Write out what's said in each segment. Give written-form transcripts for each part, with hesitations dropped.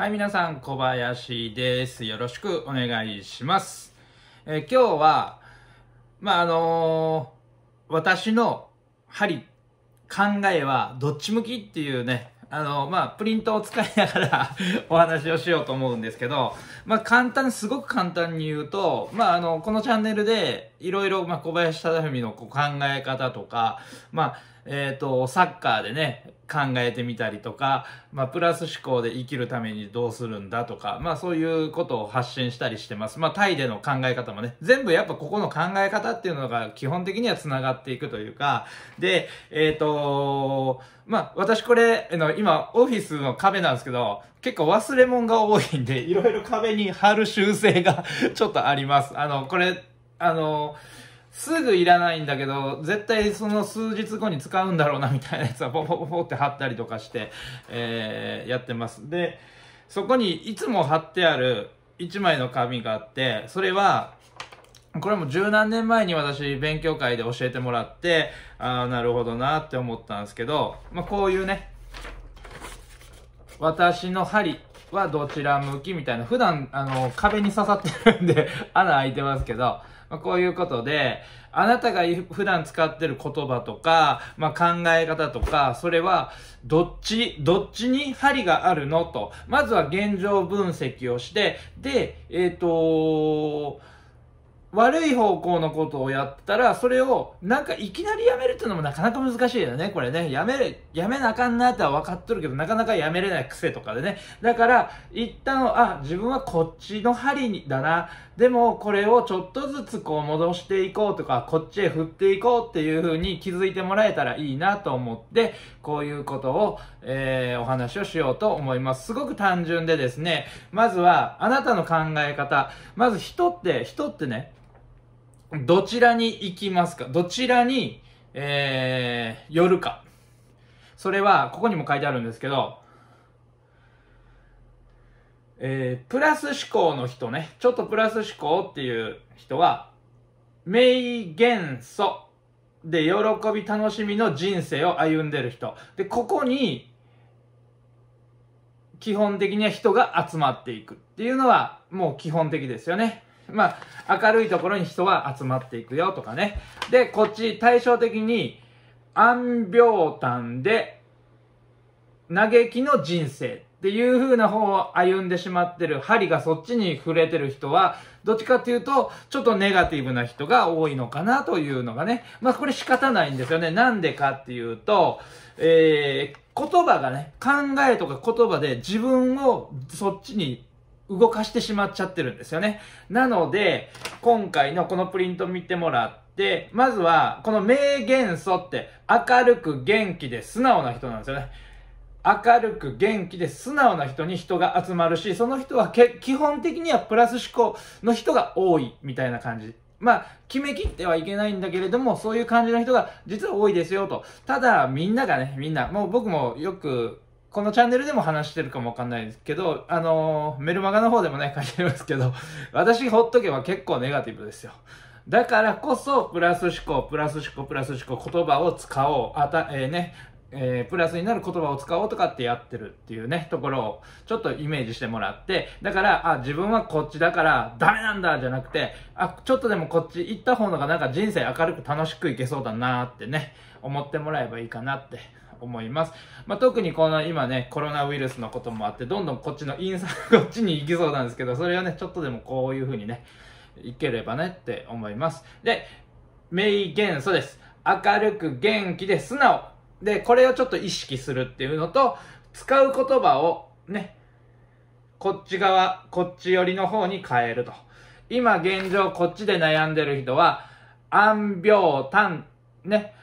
はい、皆さん、小林です。よろしくお願いします。今日は、私の考えはどっち向きっていうね、プリントを使いながらお話をしようと思うんですけど、すごく簡単に言うと、このチャンネルでいろいろ、小林忠文の考え方とか、サッカーでね、考えてみたりとか、プラス思考で生きるためにどうするんだとか、そういうことを発信したりしてます。タイでの考え方もね、全部やっぱここの考え方っていうのが基本的には繋がっていくというか、で、私これ、今、オフィスの壁なんですけど、結構忘れ物が多いんで、いろいろ壁に貼る習性がちょっとあります。これ、すぐいらないんだけど、絶対その数日後に使うんだろうなみたいなやつはポポポポって貼ったりとかして、やってます。で、そこにいつも貼ってある一枚の紙があって、それは、これも十何年前に私勉強会で教えてもらって、なるほどなって思ったんですけど、こういうね、私の針はどちら向きみたいな、普段壁に刺さってるんで穴開いてますけど、こういうことで、あなたが普段使ってる言葉とか、考え方とか、それは、どっちに針があるのと、まずは現状分析をして、で、悪い方向のことをやったら、それを、いきなりやめるっていうのもなかなか難しいよね、これね。やめなあかんなっては分かっとるけど、なかなかやめれない癖とかでね。だから、一旦、自分はこっちの針だな。でも、これをちょっとずつこう戻していこうとか、こっちへ振っていこうっていう風に気づいてもらえたらいいなと思って、こういうことを、お話をしようと思います。すごく単純でですね、まずは、あなたの考え方。まず人ってね、どちらに行きますか？どちらに、寄るか。それは、ここにも書いてあるんですけど、プラス思考の人ね、ちょっとプラス思考っていう人は、名元素で喜び楽しみの人生を歩んでる人。で、ここに、基本的には人が集まっていくっていうのは、もう基本的ですよね。明るいところに人は集まっていくよとかね。で、こっち対照的に、安病淡で、嘆きの人生っていう風な方を歩んでしまってる、針がそっちに触れてる人は、どっちかっていうと、ちょっとネガティブな人が多いのかなというのがね。これ仕方ないんですよね。なんでかっていうと、言葉がね、考えとか言葉で自分をそっちに動かしてしまっちゃってるんですよね。なので、今回のこのプリント見てもらって、まずは、この名元素って明るく元気で素直な人なんですよね。明るく元気で素直な人に人が集まるし、その人は基本的にはプラス思考の人が多いみたいな感じ。決めきってはいけないんだけれども、そういう感じの人が実は多いですよと。ただ、みんな、もう僕もよく、このチャンネルでも話してるかもわかんないですけど、メルマガの方でもね、書いてありますけど、私ほっとけば結構ネガティブですよ。だからこそ、プラス思考、言葉を使おう、プラスになる言葉を使おうとかってやってるっていうね、ところをちょっとイメージしてもらって、だから、自分はこっちだからダメなんだじゃなくて、ちょっとでもこっち行った方のが人生明るく楽しくいけそうだなーってね、思ってもらえばいいかなって思います。特にこの今ね、コロナウイルスのこともあって、どんどんこっちのこっちに行きそうなんですけど、それをね、ちょっとでもこういう風にね、いければねって思います。で、名元素です。明るく元気で素直。で、これをちょっと意識するっていうのと、使う言葉をね、こっち寄りの方に変えると。今現状こっちで悩んでる人は、安病淡、ね、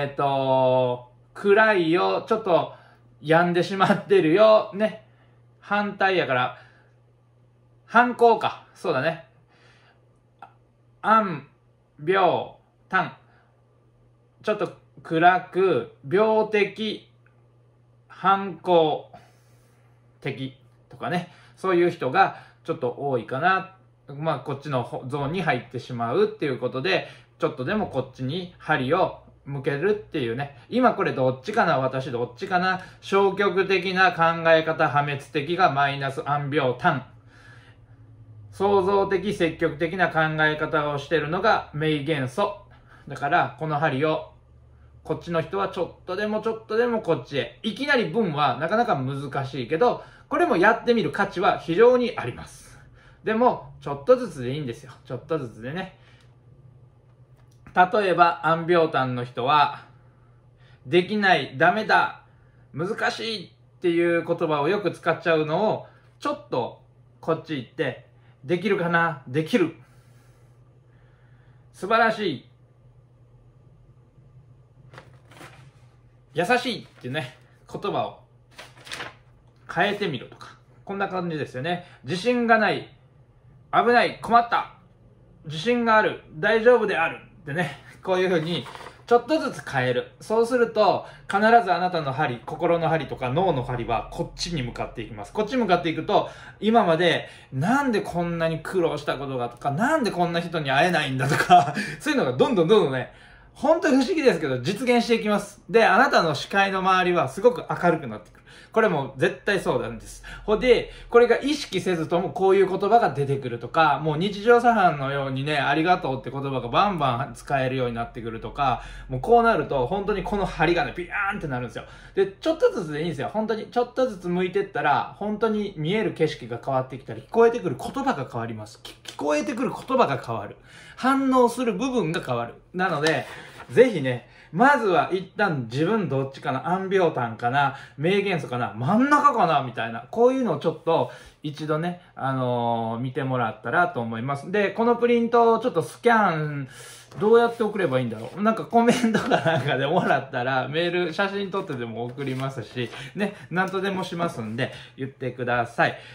暗いよ、ちょっと病んでしまってるよ、ね、反対やから、反抗か、そうだね。安病淡、ちょっと暗く、病的、反抗的とかね、そういう人がちょっと多いかな。こっちのゾーンに入ってしまうっていうことで、ちょっとでもこっちに針を向けるっていうね。今これどっちかな、私どっちかな。消極的な考え方、破滅的がマイナス暗病単。創造的、積極的な考え方をしてるのが名元素。だから、この針を、こっちの人はちょっとでもこっちへ。いきなり分はなかなか難しいけど、これもやってみる価値は非常にあります。でも、ちょっとずつでいいんですよ。ちょっとずつでね。例えば、暗病単の人は、できない、ダメだ、難しいっていう言葉をよく使っちゃうのを、ちょっとこっち行って、できるかな、できる。素晴らしい。優しいっていうね、言葉を変えてみるとか。こんな感じですよね。自信がない。危ない。困った。自信がある。大丈夫である。ってね。こういう風に、ちょっとずつ変える。そうすると、必ずあなたの針、心の針とか脳の針はこっちに向かっていきます。こっちに向かっていくと、今までなんでこんなに苦労したことがとか、なんでこんな人に会えないんだとか、そういうのがどんどんね、本当に不思議ですけど、実現していきます。で、あなたの視界の周りはすごく明るくなってくる。これも絶対そうなんです。で、これが意識せずともこういう言葉が出てくるとか、もう日常茶飯のようにね、ありがとうって言葉がバンバン使えるようになってくるとか、もうこうなると本当にこの針がね、ビヤーンってなるんですよ。で、ちょっとずつでいいんですよ。本当に、ちょっとずつ向いてったら、本当に見える景色が変わってきたり、聞こえてくる言葉が変わります。聞こえてくる言葉が変わる。反応する部分が変わる。なので、ぜひね、まずは一旦自分どっちかな、暗病単かな、名元素かな、真ん中かな、みたいな、こういうのをちょっと一度ね、見てもらったらと思います。で、このプリントをちょっとスキャン、どうやって送ればいいんだろう。なんかコメントかなんかでもらったら、メール、写真撮ってでも送りますし、ね、なんとでもしますんで、言ってください。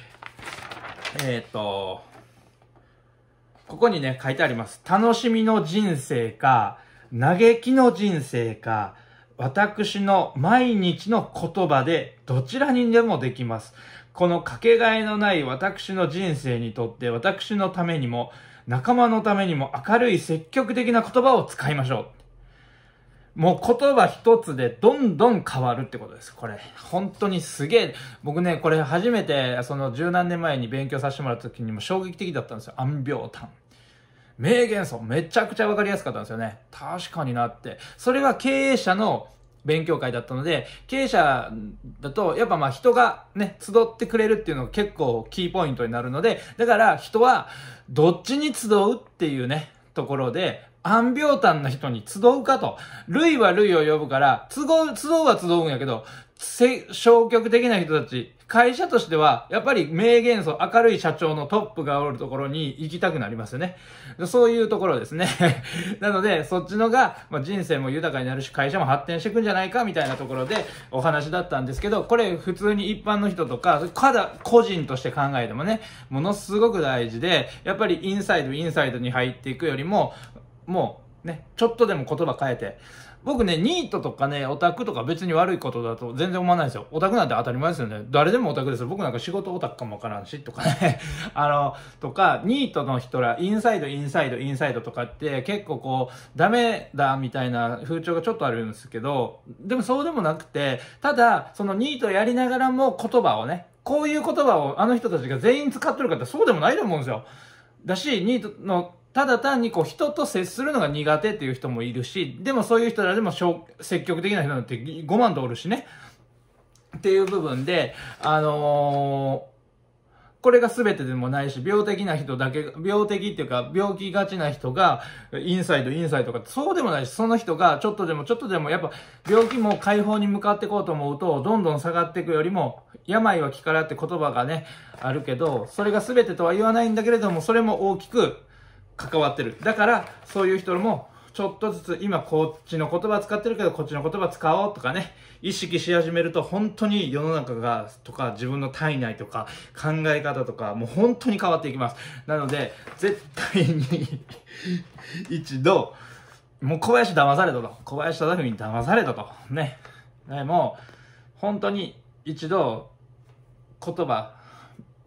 ここにね、書いてあります。楽しみの人生か、嘆きの人生か、私の毎日の言葉でどちらにでもできます。このかけがえのない私の人生にとって私のためにも仲間のためにも明るい積極的な言葉を使いましょう。もう言葉一つでどんどん変わるってことです。これ。本当にすげえ。僕ね、これ初めてその十何年前に勉強させてもらった時にも衝撃的だったんですよ。暗病単。名元素めちゃくちゃわかりやすかったんですよね。確かになって。それは経営者の勉強会だったので、経営者だとやっぱ人がね、集ってくれるっていうのが結構キーポイントになるので、だから人はどっちに集うっていうね、ところで、暗病単な人に集うかと。類は類を呼ぶから、集うは集うんやけど、消極的な人たち、会社としては、やっぱり名元素、明るい社長のトップがおるところに行きたくなりますよね。そういうところですね。なので、そっちのが、人生も豊かになるし、会社も発展していくんじゃないか、みたいなところでお話だったんですけど、これ普通に一般の人とか、個人として考えてもね、ものすごく大事で、やっぱりインサイドに入っていくよりも、もうね、ちょっとでも言葉変えて、僕ね、ニートとかね、オタクとか別に悪いことだと全然思わないですよ。オタクなんて当たり前ですよね。誰でもオタクですよ。僕なんか仕事オタクかもわからんし、とかね。とか、ニートの人ら、インサイドとかって結構こう、ダメだみたいな風潮がちょっとあるんですけど、でもそうでもなくて、ただ、そのニートやりながらも言葉をね、こういう言葉をあの人たちが全員使ってるかってそうでもないと思うんですよ。だし、ニートの、ただ単にこう人と接するのが苦手っていう人もいるし、でもそういう人らでも積極的な人なんて5万とおるしね。っていう部分で、これが全てでもないし、病的な人だけ、病的っていうか、病気がちな人が、インサイドとか、そうでもないし、その人がちょっとでも、やっぱ、病気も解放に向かっていこうと思うと、どんどん下がっていくよりも、病は気からって言葉がね、あるけど、それが全てとは言わないんだけれども、それも大きく、関わってる。だから、そういう人も、ちょっとずつ、今こっちの言葉使ってるけど、こっちの言葉使おうとかね、意識し始めると、本当に世の中が、とか、自分の体内とか、考え方とか、もう本当に変わっていきます。なので、絶対に一度、もう小林騙されたと。小林忠文に騙されたと。ね。もう、本当に一度、言葉、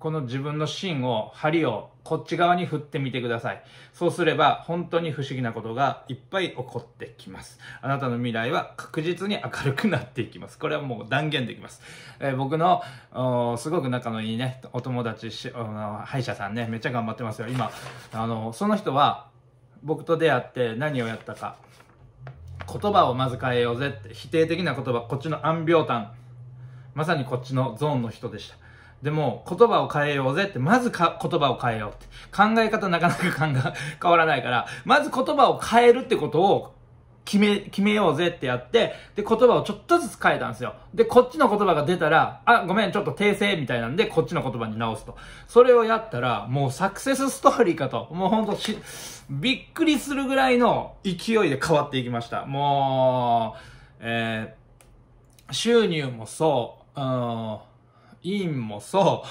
この自分の芯を、針をこっち側に振ってみてください。そうすれば本当に不思議なことがいっぱい起こってきます。あなたの未来は確実に明るくなっていきます。これはもう断言できます。僕のすごく仲のいいね、お友達、歯医者さんね、めっちゃ頑張ってますよ。今、その人は僕と出会って何をやったか。言葉をまず変えようぜって、否定的な言葉、こっちの暗病単。まさにこっちのゾーンの人でした。でも、言葉を変えようぜって、まず言葉を変えようって。考え方なかなか変わらないから、まず言葉を変えるってことを決めようぜってやって、で、言葉をちょっとずつ変えたんですよ。で、こっちの言葉が出たら、あ、ごめん、ちょっと訂正みたいなんで、こっちの言葉に直すと。それをやったら、もうサクセスストーリーかと。もうほんとびっくりするぐらいの勢いで変わっていきました。もう、収入もそう、院もそう、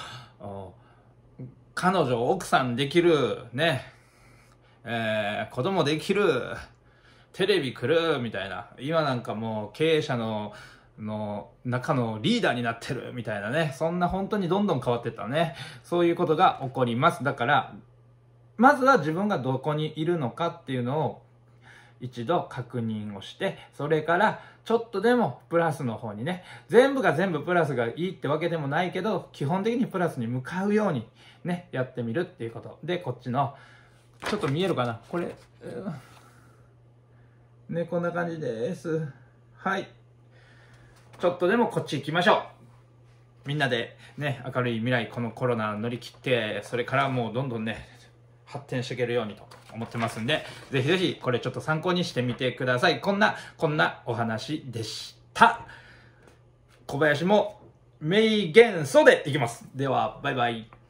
彼女、奥さんできる、ね、子供できる、テレビ来る、みたいな。今なんかもう経営者の中のリーダーになってる、みたいなね。そんな本当にどんどん変わっていったね。そういうことが起こります。だから、まずは自分がどこにいるのかっていうのを一度確認をして、それからちょっとでもプラスの方にね、全部が全部プラスがいいってわけでもないけど、基本的にプラスに向かうようにね、やってみるっていうことで、こっちのちょっと見えるかな、これ、ね、こんな感じです。はい、ちょっとでもこっち行きましょう。みんなでね、明るい未来、このコロナ乗り切って、それからもうどんどんね、発展していけるようにと思ってますんで、ぜひぜひこれちょっと参考にしてみてください。こんなお話でした。小林も名言素でいきます。では、バイバイ。